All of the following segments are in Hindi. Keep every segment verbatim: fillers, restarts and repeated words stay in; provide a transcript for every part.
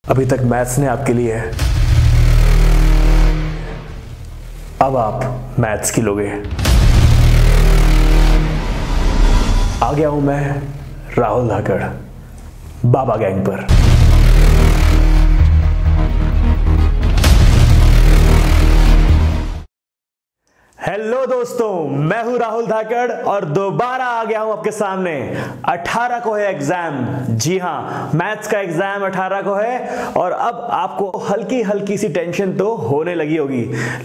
अभी तक मैथ्स ने आपके लिए है, अब आप मैथ्स की लोगे। आ गया हूं मैं राहुल धाकड़ बाबा गैंग पर। हेलो दोस्तों, मैं हूं राहुल धाकड़ और दोबारा आ गया हूं आपके सामने। अठारह को है एग्जाम, जी हां, मैथ्स का एग्जाम अठारह को है और अब आपको हल्की हल्की सी टेंशन तो होने लगी होगी,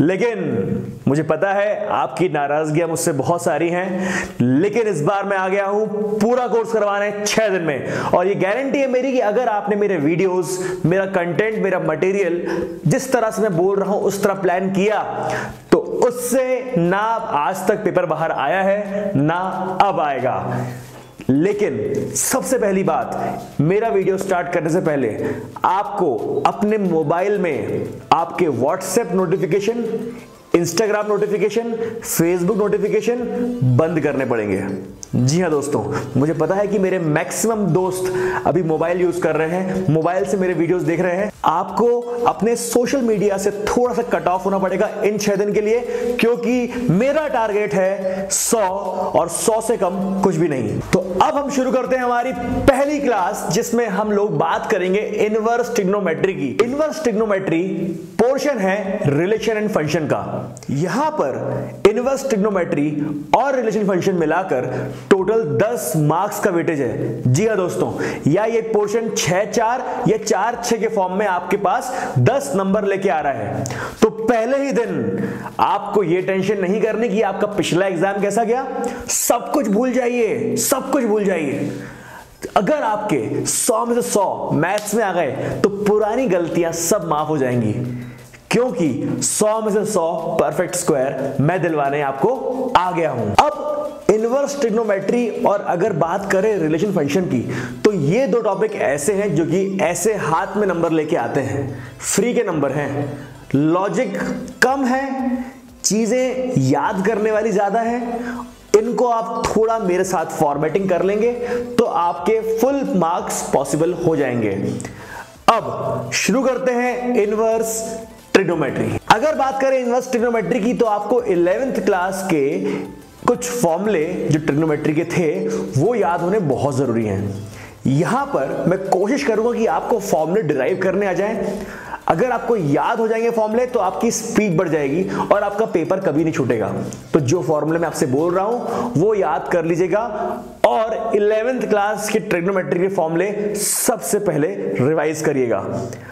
लेकिन मुझे पता है आपकी नाराजगियां मुझसे बहुत सारी हैं, लेकिन इस बार मैं आ गया हूं पूरा कोर्स करवाने छह दिन में। और ये गारंटी है मेरी कि अगर आपने मेरे वीडियोस, मेरा कंटेंट, मेरा मटेरियल जिस तरह से मैं बोल रहा हूं उस तरह प्लान किया तो उससे ना आज तक पेपर बाहर आया है ना अब आएगा। लेकिन सबसे पहली बात, मेरा वीडियो स्टार्ट करने से पहले आपको अपने मोबाइल में आपके WhatsApp notification, Instagram notification, Facebook notification बंद करने पड़ेंगे। जी हाँ दोस्तों, मुझे पता है कि मेरे मैक्सिमम दोस्त अभी मोबाइल यूज कर रहे हैं, मोबाइल से मेरे वीडियोस देख रहे हैं। आपको अपने सोशल मीडिया से थोड़ा सा कट ऑफ होना पड़ेगा इन छह दिन के लिए, क्योंकि मेरा टारगेट है सौ और सौ से कम कुछ भी नहीं। तो अब हम शुरू करते हैं हमारी पहली क्लास, जिसमें हम लोग बात करेंगे इनवर्स ट्रिग्नोमेट्री की। इनवर्स ट्रिग्नोमेट्री पोर्शन है रिलेशन एंड फंक्शन का। यहां पर इनवर्स ट्रिग्नोमेट्री और रिलेशन फंक्शन मिलाकर टोटल दस मार्क्स का वेटेज है। जी हां दोस्तों, या ये पोर्शन छह चार या चार छह के फॉर्म में आपके पास दस नंबर लेके आ रहा है। तो पहले ही दिन आपको ये टेंशन नहीं करनी कि आपका पिछला एग्जाम कैसा गया, सब कुछ भूल जाइए, सब कुछ भूल जाइए। अगर आपके सौ में से सौ मैथ्स में आ गए तो पुरानी गलतियां सब माफ हो जाएंगी, क्योंकि सौ में से सौ परफेक्ट स्क्वायर मैं दिलवाने आपको आ गया हूं। अब इनवर्स ट्रिग्नोमेट्री और अगर बात करें रिलेशन फंक्शन की, तो ये दो टॉपिक ऐसे हैं जो कि ऐसे हाथ में नंबर लेके आते हैं, फ्री के नंबर हैं, लॉजिक कम है, चीजें याद करने वाली ज्यादा है। इनको आप थोड़ा मेरे साथ फॉर्मेटिंग कर लेंगे तो आपके फुल मार्क्स पॉसिबल हो जाएंगे। अब शुरू करते हैं इनवर्स ट्रिग्नोमेट्री। अगर बात करें इनवर्स ट्रिग्नोमेट्री की, तो आपको इलेवेंथ क्लास के कुछ फॉर्मूले जो ट्रिग्नोमेट्री के थे वो याद होने बहुत जरूरी हैं। यहां पर मैं कोशिश करूंगा कि आपको फॉर्मूले डिराइव करने आ जाएं। अगर आपको याद हो जाएंगे फॉर्मूले तो आपकी स्पीड बढ़ जाएगी और आपका पेपर कभी नहीं छूटेगा। तो जो फॉर्मूले मैं आपसे बोल रहा हूं वो याद कर लीजिएगा और इलेवेंथ क्लास के ट्रिग्नोमेट्री के फॉर्मूले सबसे पहले रिवाइज करिएगा।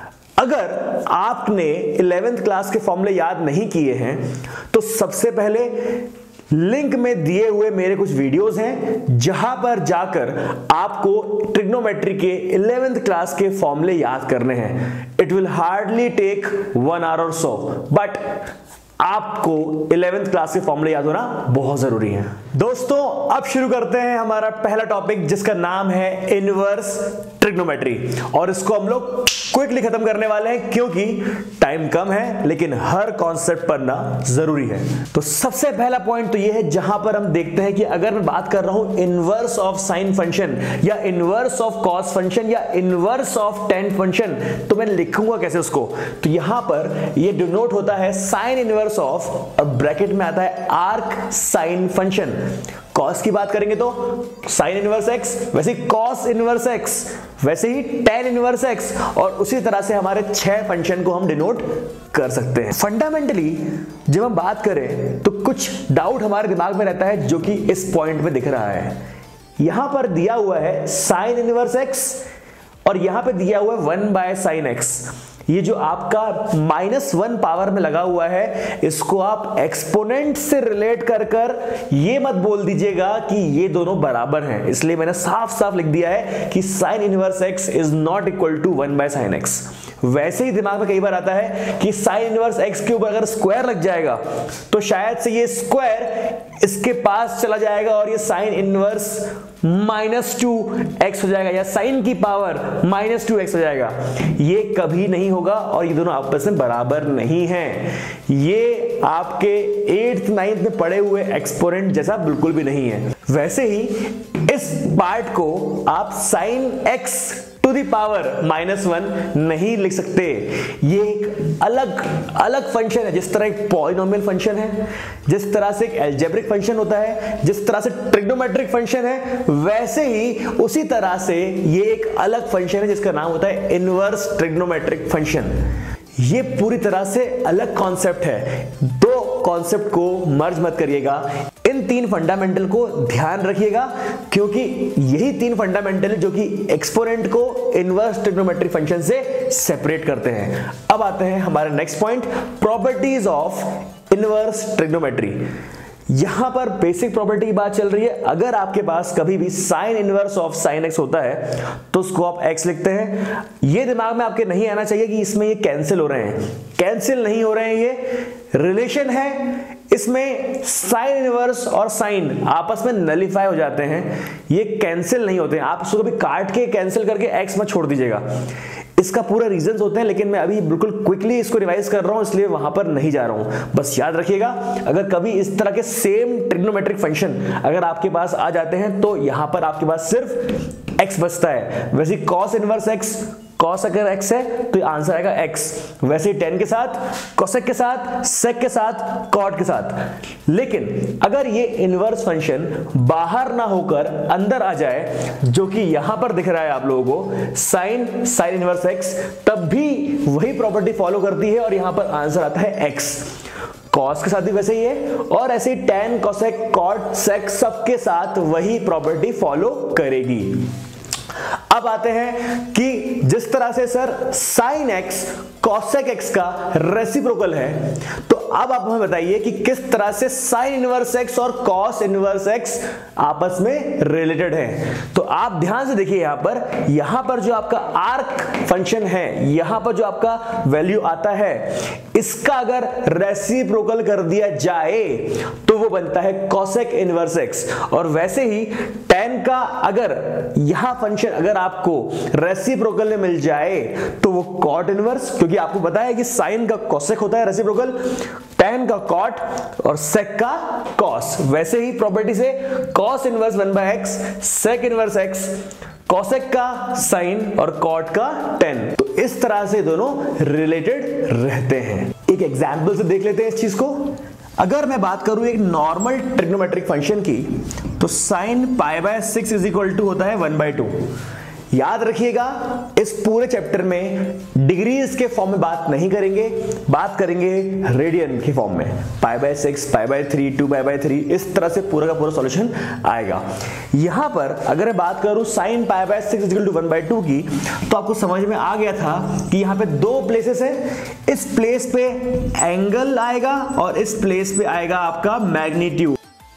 अगर आपने इलेवेंथ क्लास के फॉर्मूले याद नहीं किए हैं तो सबसे पहले लिंक में दिए हुए मेरे कुछ वीडियोस हैं जहां पर जाकर आपको ट्रिग्नोमेट्री के इलेवेंथ क्लास के फॉर्मूले याद करने हैं। It will hardly take one hour और सो, बट आपको इलेवेंथ क्लास के फॉर्मूले याद होना बहुत जरूरी है। दोस्तों, अब शुरू करते हैं हमारा पहला टॉपिक, जिसका नाम है इनवर्स ट्रिग्नोमेट्री, और इसको हम लोग क्विकली खत्म करने वाले हैं क्योंकि टाइम कम है, लेकिन हर कॉन्सेप्ट पढ़ना जरूरी है। तो सबसे पहला पॉइंट तो यह है जहां पर हम देखते हैं कि अगर मैं बात कर रहा हूं इनवर्स ऑफ साइन फंक्शन या इनवर्स ऑफ कॉस फंक्शन या इनवर्स ऑफ टेन फंक्शन, तो मैं लिखूंगा कैसे उसको। तो यहां पर यह डिनोट होता है साइन इनवर्स ऑफ, और ब्रैकेट में आता है आर्क साइन फंक्शन। कॉस की बात करेंगे तो साइन इनवर्स एक्स, वैसे ही कॉस इनवर्स एक्स, वैसे ही टेन इनवर्स एक्स, और उसी तरह से हमारे छह फंक्शन को हम डिनोट कर सकते हैं। फंडामेंटली जब हम बात करें तो कुछ डाउट हमारे दिमाग में रहता है जो कि इस पॉइंट में दिख रहा है। यहां पर दिया हुआ है साइन इनवर्स एक्स और यहां पे दिया हुआ है वन बाय साइन एक्स। ये जो आपका माइनस वन पावर में लगा हुआ है, इसको आप एक्सपोनेंट से रिलेट कर कर ये मत बोल दीजिएगा कि ये दोनों बराबर हैं। इसलिए मैंने साफ साफ लिख दिया है कि sine inverse x is not equal to one by sine X. वैसे ही दिमाग में कई बार आता है कि साइन इनवर्स एक्स के ऊपर अगर स्क्वायर लग जाएगा तो शायद से ये स्क्वायर इसके पास चला जाएगा और ये sine inverse minus two X हो जाएगा, या साइन की पावर माइनस टू एक्स हो जाएगा। ये कभी नहीं होगा और ये दोनों आपस में बराबर नहीं हैं। ये आपके एट्थ नाइन्थ में पढ़े हुए एक्सपोनेंट जैसा बिल्कुल भी नहीं है। वैसे ही इस पार्ट को आप sine X two to the power minus one नहीं लिख सकते। ये एक अलग अलग फंक्शन है। जिस तरह एक पॉलिनोमियल फंक्शन है, जिस तरह से एक अलजेब्रिक फंक्शन होता है, जिस तरह से ट्रिग्नोमेट्रिक फंक्शन है, वैसे ही उसी तरह से ये एक अलग फंक्शन है जिसका नाम होता है इनवर्स ट्रिग्नोमेट्रिक फंक्शन। ये पूरी तरह से अलग कॉन्सेप्ट है। दो कॉन्सेप्ट को मर्ज मत करिएगा। इन तीन फंडामेंटल को ध्यान रखिएगा, क्योंकि यही तीन फंडामेंटल जो कि एक्सपोनेंट को इनवर्स ट्रिग्नोमेट्रिक फंक्शन से सेपरेट करते हैं। अब आते हैं हमारे next point, properties of inverse trigonometry. यहां पर बेसिक प्रॉपर्टी की बात चल रही है। अगर आपके पास कभी भी sine inverse of sine X होता है तो उसको आप एक्स लिखते हैं। ये दिमाग में आपके नहीं आना चाहिए कि इसमें ये कैंसिल हो रहे हैं। कैंसिल नहीं हो रहे हैं, ये रिलेशन है। इसमें साइन इनवर्स और साइन आपस में नलिफाई हो जाते हैं, ये कैंसिल नहीं होते हैं। आप इसको कभी काट के कैंसिल करके एक्स मत छोड़ दीजिएगा। इसका पूरा रीजंस होते हैं, लेकिन मैं अभी बिल्कुल क्विकली इसको रिवाइज कर रहा हूं, इसलिए वहां पर नहीं जा रहा हूं। बस याद रखिएगा, अगर कभी इस तरह के सेम ट्रिग्नोमेट्रिक फंक्शन अगर आपके पास आ जाते हैं तो यहां पर आपके पास सिर्फ x बचता है। वैसे cos इनवर्स x, cos अगर x है तो आंसर आएगा x। वैसे tan के साथ, cosec के साथ, sec के साथ, cot के साथ। लेकिन अगर ये इनवर्स फंक्शन बाहर ना होकर अंदर आ जाए, जो कि यहां पर दिख रहा है आप लोगों को, sin sin इनवर्स x, तब भी वही प्रॉपर्टी फॉलो करती है और यहां पर आंसर आता है x। cos के साथ भी वैसे ही है, और ऐसे ही tan, cosec, cot, sec सबके साथ वही प्रॉपर्टी फॉलो करेगी। अब आते हैं कि जिस तरह से सर sin x cosec x का रेसिप्रोकल है, तो अब आप हमें बताइए कि किस तरह से sin इनवर्स x और cos इनवर्स x आपस में रिलेटेड है। तो आप ध्यान से देखिए, यहां पर यहां पर जो आपका आर्क फंक्शन है, यहां पर जो आपका वैल्यू आता है, इसका अगर रेसिप्रोकल कर दिया जाए तो वो बनता है cosec इनवर्स x। और वैसे ही tan का अगर यहां फंक्शन अगर आपको रेसिप्रोकल में मिल जाए तो वो cot इनवर्स, क्योंकि आपको पता है कि sin का cosec होता है रेसिप्रोकल, tan का cot और sec का cos। वैसे ही प्रॉपर्टी से cos inverse one by x, sec inverse x, cosec का sin और cot का tan। तो इस तरह से दोनों रिलेटेड रहते हैं। एक एग्जांपल से देख लेते हैं इस चीज को। अगर मैं बात करूं एक नॉर्मल ट्रिग्नोमेट्रिक फंक्शन की, तो sin pi by six is equal to होता है वन बाय टू। याद रखिएगा, इस पूरे चैप्टर में डिग्रीज के फॉर्म में बात नहीं करेंगे, बात करेंगे रेडियन के फॉर्म में। Pi by six, pi by three, two pi by three, इस तरह से पूरा का पूरा सॉल्यूशन आएगा। यहां पर अगर मैं बात करूं sin pi by six is equal to one by two की, तो आपको समझ में आ गया था कि यहां पे दो प्लेसेस है। इस प्लेस पे एंगल आएगा और इस प्लेस पे आएगा आपका मैग्नीट्यूड।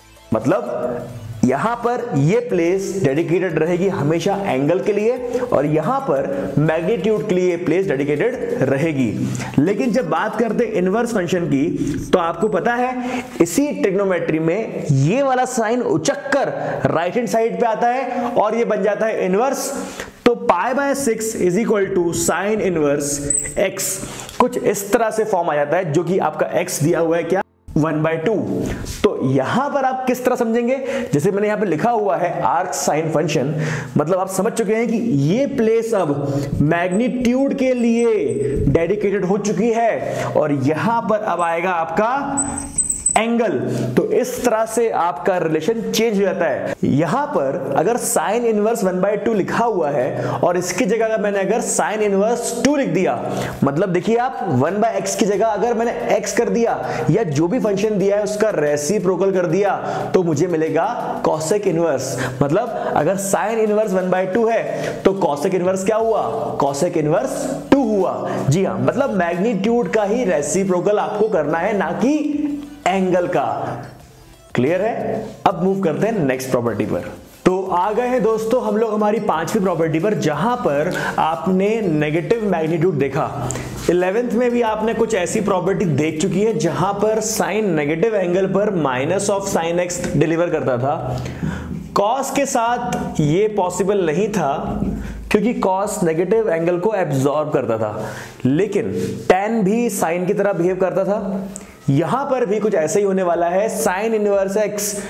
मतलब यहां पर ये प्लेस डेडिकेटेड रहेगी हमेशा एंगल के लिए, और यहां पर मैग्नीट्यूड के लिए ये प्लेस डेडिकेटेड रहेगी। लेकिन जब बात करते हैं इनवर्स फंक्शन की, तो आपको पता है इसी ट्रिग्नोमेट्री में ये वाला साइन उचक्कर राइट हैंड साइड पे आता है और ये बन जाता है इनवर्स। तो pi by six is equal to sine inverse x, कुछ इस तरह से फॉर्म आ जाता है, जो कि आपका एक्स दिया हुआ है क्या, वन बाय टू। तो यहां पर आप किस तरह समझेंगे, जैसे मैंने यहां पे लिखा हुआ है आर्क साइन फंक्शन, मतलब आप समझ चुके हैं कि ये प्लेस अब मैग्नीट्यूड के लिए डेडिकेटेड हो चुकी है, और यहां पर अब आएगा आपका एंगल। तो इस तरह से आपका रिलेशन चेंज हो जाता है। यहां पर अगर sine inverse one by two लिखा हुआ है और इसकी जगह अगर मैंने अगर साइन इनवर्स टू लिख दिया, मतलब देखिए आप वन बाय एक्स की जगह अगर मैंने एक्स कर दिया या जो भी फंक्शन दिया है उसका रेसिप्रोकल कर दिया, तो मुझे मिलेगा कॉसेक इनवर्स। मतलब अगर sine inverse one by two है तो कॉसेक इनवर्स क्या हुआ, कॉसेक इनवर्स टू हुआ। जी हाँ, मतलब मैग्नीट्यूड का ही रेसिप्रोकल आपको करना है, ना कि एंगल का। क्लियर है? अब मूव करते हैं नेक्स्ट प्रॉपर्टी पर। तो आ गए हैं दोस्तों हम लोग हमारी पांचवी प्रॉपर्टी पर, जहां पर आपने नेगेटिव मैग्नीट्यूड देखा। इलेवेंथ में भी आपने कुछ ऐसी प्रॉपर्टी देख चुकी है जहां पर साइन नेगेटिव एंगल पर minus of sine x deliver करता था। कॉस के साथ ये पॉसिबल नहीं था क्योंकि कॉस नेगेटिव एंगल को एब्जॉर्ब करता था, लेकिन टैन भी साइन की तरह बिहेव करता था। यहां पर भी कुछ ऐसा ही होने वाला है। साइन इनवर्स एक्स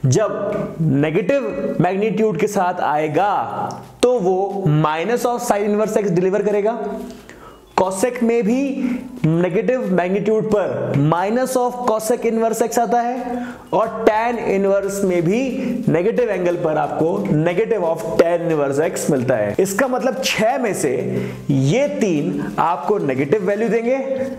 जब नेगेटिव मैग्नीट्यूड के साथ आएगा तो वो minus of sine inverse x deliver करेगा। कॉसेक में भी नेगेटिव मैग्नीट्यूड पर minus of cosec inverse x आता है, और टैन इनवर्स में भी नेगेटिव एंगल पर आपको negative of tan inverse x मिलता है। इसका मतलब छह में से ये तीन आपको नेगेटिव वैल्यू देंगे,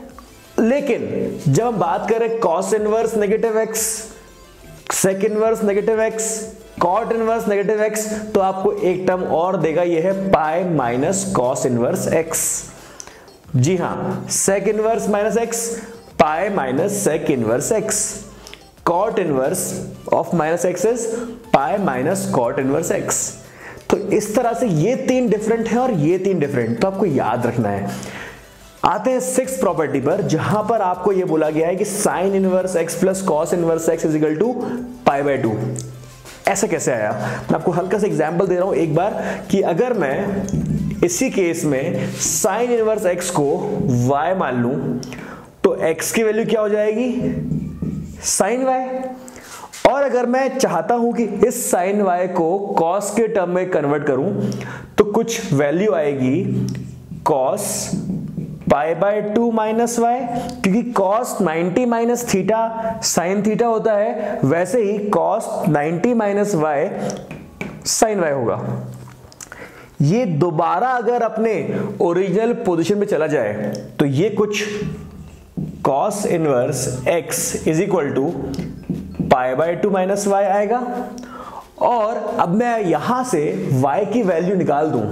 लेकिन जब हम बात करें cos inverse negative x, sec inverse negative x, cot inverse negative x, तो आपको एक टर्म और देगा, यह है pi minus cos inverse x. जी हां, sec inverse minus x, pi minus sec inverse x. Cot inverse of minus x is pi minus cot inverse x. तो इस तरह से ये तीन डिफरेंट है और ये तीन डिफरेंट, तो आपको याद रखना है। आते हैं सिक्स प्रॉपर्टी पर, जहां पर आपको यह बोला गया है कि sine inverse x plus cos inverse x is equal to pi by two. ऐसा कैसे आया? मैं आपको हल्का सा एग्जांपल दे रहा हूं एक बार, कि अगर मैं इसी केस में साइन इनवर्स एक्स को y मान लूं तो x की वैल्यू क्या हो जाएगी? Sine y। और अगर मैं चाहता हूं कि इस साइन y को cos के टर्म में कन्वर्ट करूं तो कुछ वैल्यू आएगी cos pi by two minus y, क्योंकि cos ninety minus theta sine theta होता है, वैसे ही cos ninety minus y sine y होगा। ये दोबारा अगर अपने ओरिजिनल पोजीशन में चला जाए तो ये कुछ cos inverse x is equal to pi by two minus y आएगा। और अब मैं यहां से y की वैल्यू निकाल दूं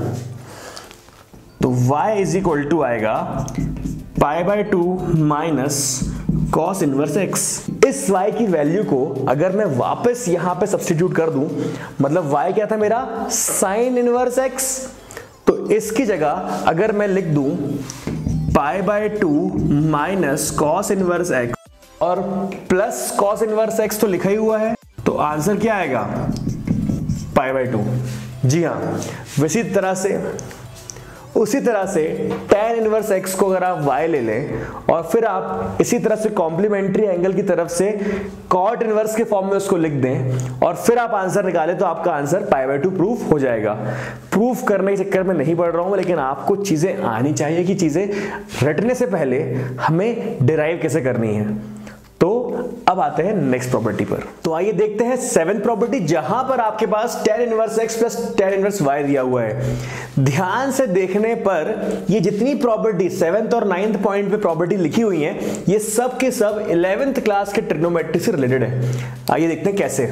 तो y इज इक्वल टू आएगा pi by two minus cos inverse x। इस y की वैल्यू को अगर मैं वापस यहां पे सब्स्टिट्यूट कर दूं, मतलब y क्या था मेरा? साइन इनवर्स x, तो इसकी जगह अगर मैं लिख दूं pi by two minus cos inverse x और प्लस कॉस इनवर्स x तो लिखा ही हुआ है, तो आंसर क्या आएगा? Pi by to. जी हां, वैसी तरह से उसी तरह से tan इनवर्स x को अगर आप y ले लें और फिर आप इसी तरह से कॉम्प्लीमेंट्री एंगल की तरफ से cot इनवर्स के फॉर्म में उसको लिख दें और फिर आप आंसर निकालें, तो आपका answer pi by two proof हो जाएगा। प्रूफ करने के चक्कर में नहीं पड़ रहा हूं, लेकिन आपको चीजें आनी चाहिए कि चीजें रटने से पहले हमें डिराइव कैसे करनी है। तो अब आते हैं नेक्स्ट प्रॉपर्टी पर। तो आइए देखते हैं सेवेंथ प्रॉपर्टी, जहां पर आपके पास tan inverse x plus tan inverse y दिया हुआ है। ध्यान से देखने पर ये जितनी प्रॉपर्टी सेवेंथ और नाइन्थ पॉइंट पे प्रॉपर्टी लिखी हुई है, ये सब के सब इलेवेंथ क्लास के ट्रिग्नोमेट्री से रिलेटेड है। आइए देखते हैं कैसे।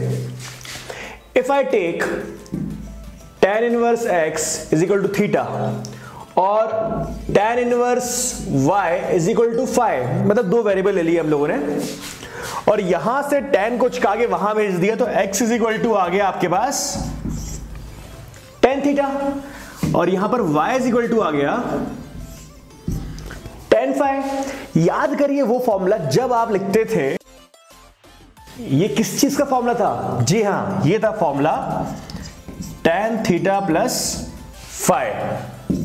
If I take tan inverse x is equal to theta और tan inverse y is equal to phi, मतलब दो वेरिएबल ले लिए हम लोगों ने, और यहां से tan को चुका के वहां भेज दिया, तो x इज इक्वल टू आ गया आपके पास tan थीटा, और यहां पर y इज इक्वल टू आ गया tan फाइव। याद करिए वो फॉर्मूला जब आप लिखते थे, ये किस चीज का फॉर्मूला था? जी हां, ये था formula tan theta plus phi.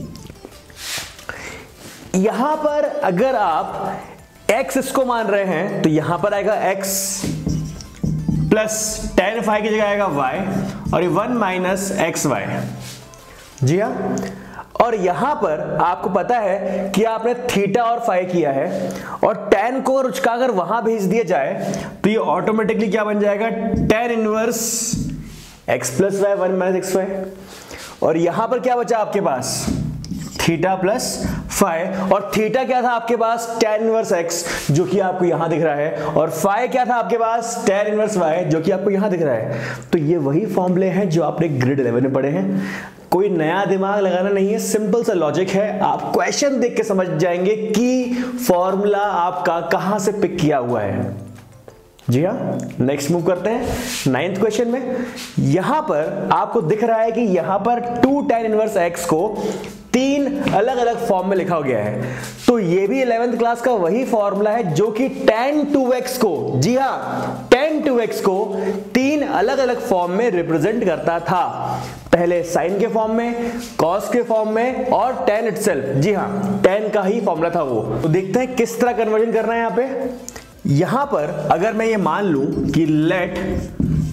यहां पर अगर आप x इसको मान रहे हैं तो यहां पर आएगा x प्लस tan फाइव की जगह आएगा y, और ये वन माइनस एक्स वाई। जी हां, और यहां पर आपको पता है कि आपने थीटा और फाइव किया है, और tan को रुचका अगर वहां भेज दिया जाए तो ये ऑटोमेटिकली क्या बन जाएगा? tan inverse x plus y one minus x y. और यहां पर क्या बचा आपके पास? थीटा प्लस फाइव, और थीटा क्या था आपके पास? tan इनवर्स x, जो कि आपको यहां दिख रहा है, और फाइव क्या था आपके पास? tan इनवर्स y, जो कि आपको यहां दिख रहा है। तो ये वही फॉर्मूले हैं जो आपने ग्रेड इलेवन में पढ़े हैं। कोई नया दिमाग लगाना नहीं है, सिंपल सा लॉजिक है। आप क्वेश्चन देख के समझ जाएंगे कि फॉर्मूला आपका कहां से पिक किया हुआ है। जी हाँ, नेक्स्ट मूव करते हैं नाइन्थ क्वेश्चन में। यहां पर आपको दिख रहा है कि यहां पर टू tan इनवर्स x को तीन अलग अलग फॉर्म में लिखा गया है, तो ये भी इलेवेंथ क्लास का वही फॉर्मूला है जो कि tan टू एक्स को, जी हाँ, tan टू एक्स को तीन अलग अलग फॉर्म में रिप्रेजेंट करता था। पहले साइन के फॉर्म में, कॉस के फॉर्म में, और tan इटसेल्फ। जी हाँ, tan का ही फॉर्मूला था वो। तो देखते हैं किस तरह कन्वर्जन करना है। यहां पे यहां पर अगर मैं ये मान लूं कि let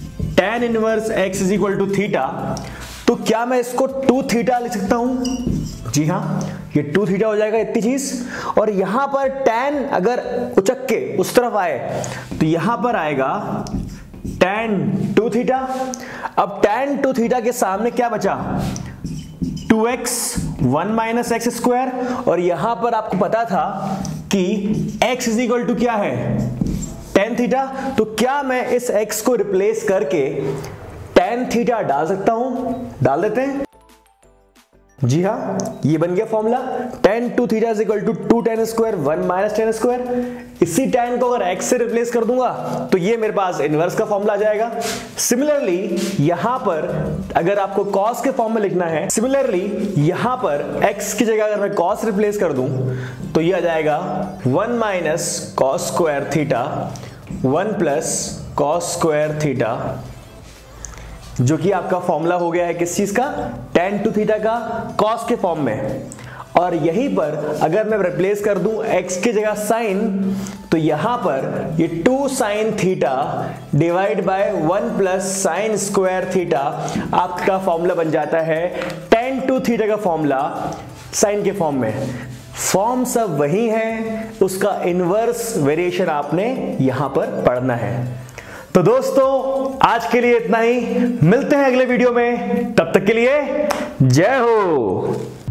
tan inverse x is equal to theta, तो क्या मैं इसको टू थीटा लिख सकता हूं? जी हां, ये टू थीटा हो जाएगा इतनी चीज। और यहां पर tan अगर उचक के उस तरफ आए तो यहां पर आएगा tan टू थीटा। अब tan टू थीटा के सामने क्या बचा? Two x one minus x square. और यहां पर आपको पता था कि x इज इक्वल टू क्या है? tan theta. तो क्या मैं इस x को रिप्लेस करके tan थीटा डाल सकता हूं? डाल देते हैं। जी हाँ, ये बन गया formula tan two theta is equal to two tan square one minus tan square. इसी tan को अगर x से रिप्लेस कर दूंगा तो ये मेरे पास इनवर्स का फॉर्मूला आ जाएगा। सिमिलरली यहां पर अगर आपको cos के फॉर्म में लिखना है, सिमिलरली यहां पर x की जगह अगर मैं cos रिप्लेस कर दूं तो ये आ जाएगा one minus cos square theta one plus cos square theta, जो कि आपका फॉर्मूला हो गया है किस चीज का? tan टू थीटा का cos के फॉर्म में। और यहीं पर अगर मैं रिप्लेस कर दूं x की जगह साइन, तो यहां पर ये two sine theta divide by one plus sine square theta आपका फॉर्मूला बन जाता है tan टू थीटा का फॉर्मूला साइन के फॉर्म में। फॉर्म सब वही है, उसका इनवर्स वेरिएशन आपने यहां पर पढ़ना है। तो दोस्तों आज के लिए इतना ही, मिलते हैं अगले वीडियो में, तब तक के लिए जय हो।